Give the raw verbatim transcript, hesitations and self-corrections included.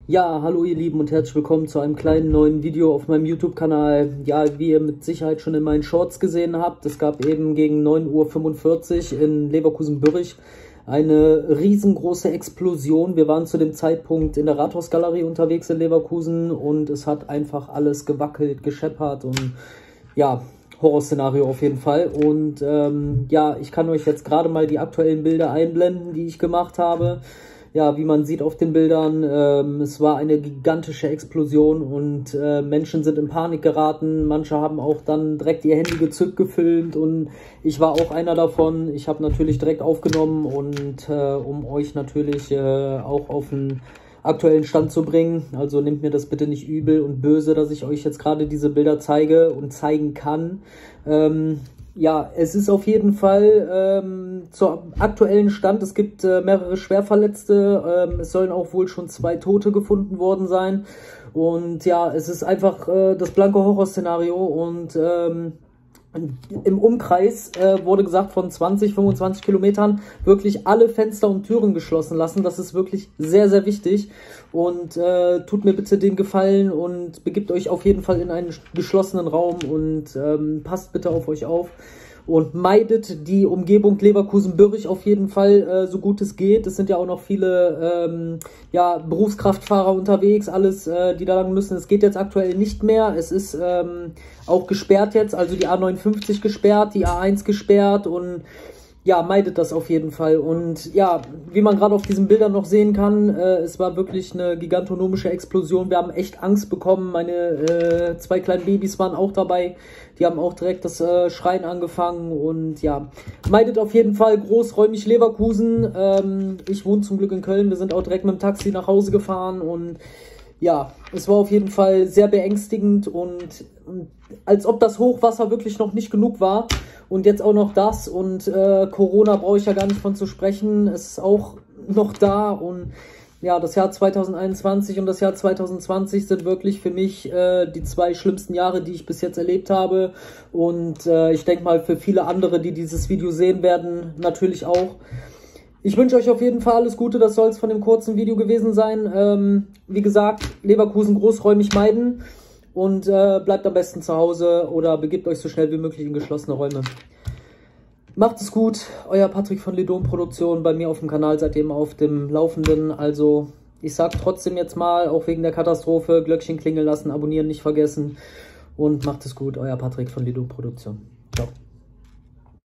Ja, hallo ihr Lieben und herzlich willkommen zu einem kleinen neuen Video auf meinem YouTube-Kanal. Ja, wie ihr mit Sicherheit schon in meinen Shorts gesehen habt, es gab eben gegen neun Uhr fünfundvierzig in Leverkusen-Bürrich eine riesengroße Explosion. Wir waren zu dem Zeitpunkt in der Rathausgalerie unterwegs in Leverkusen und es hat einfach alles gewackelt, gescheppert und ja, Horrorszenario auf jeden Fall. Und ähm, ja, ich kann euch jetzt gerade mal die aktuellen Bilder einblenden, die ich gemacht habe. Ja, wie man sieht auf den Bildern, ähm, es war eine gigantische Explosion und äh, Menschen sind in Panik geraten. Manche haben auch dann direkt ihr Handy gezückt gefilmt und ich war auch einer davon. Ich habe natürlich direkt aufgenommen und äh, um euch natürlich äh, auch auf den aktuellen Stand zu bringen. Also nehmt mir das bitte nicht übel und böse, dass ich euch jetzt gerade diese Bilder zeige und zeigen kann. Ähm, Ja, es ist auf jeden Fall ähm, zur aktuellen Stand, es gibt äh, mehrere Schwerverletzte, ähm, es sollen auch wohl schon zwei Tote gefunden worden sein und ja, es ist einfach äh, das blanke Horrorszenario und ähm, im Umkreis äh, wurde gesagt von zwanzig, fünfundzwanzig Kilometern wirklich alle Fenster und Türen geschlossen lassen. Das ist wirklich sehr, sehr wichtig. Und äh, tut mir bitte den Gefallen und begibt euch auf jeden Fall in einen geschlossenen Raum und ähm, passt bitte auf euch auf. Und meidet die Umgebung Leverkusen-Bürrich auf jeden Fall, äh, so gut es geht. Es sind ja auch noch viele ähm, ja, Berufskraftfahrer unterwegs, alles, äh, die da lang müssen. Es geht jetzt aktuell nicht mehr. Es ist ähm, auch gesperrt jetzt, also die A neunundfünfzig gesperrt, die A eins gesperrt und ja, meidet das auf jeden Fall. Und ja, wie man gerade auf diesen Bildern noch sehen kann, äh, es war wirklich eine gigantonomische Explosion. Wir haben echt Angst bekommen. Meine äh, zwei kleinen Babys waren auch dabei. Die haben auch direkt das äh, Schreien angefangen. Und ja, meidet auf jeden Fall großräumig Leverkusen. Ähm, ich wohne zum Glück in Köln. Wir sind auch direkt mit dem Taxi nach Hause gefahren und ja, es war auf jeden Fall sehr beängstigend und, und als ob das Hochwasser wirklich noch nicht genug war und jetzt auch noch das und äh, Corona brauche ich ja gar nicht von zu sprechen, es ist auch noch da und ja, das Jahr zweitausendeinundzwanzig und das Jahr zweitausendzwanzig sind wirklich für mich äh, die zwei schlimmsten Jahre, die ich bis jetzt erlebt habe und äh, ich denke mal für viele andere, die dieses Video sehen werden, natürlich auch. Ich wünsche euch auf jeden Fall alles Gute, das soll es von dem kurzen Video gewesen sein. Ähm, wie gesagt, Leverkusen großräumig meiden und äh, bleibt am besten zu Hause oder begebt euch so schnell wie möglich in geschlossene Räume. Macht es gut, euer Patrick von Ledom Produktion, bei mir auf dem Kanal seid ihr immer auf dem Laufenden. Also ich sage trotzdem jetzt mal, auch wegen der Katastrophe, Glöckchen klingeln lassen, abonnieren nicht vergessen und macht es gut, euer Patrick von Ledom Produktion. Ciao.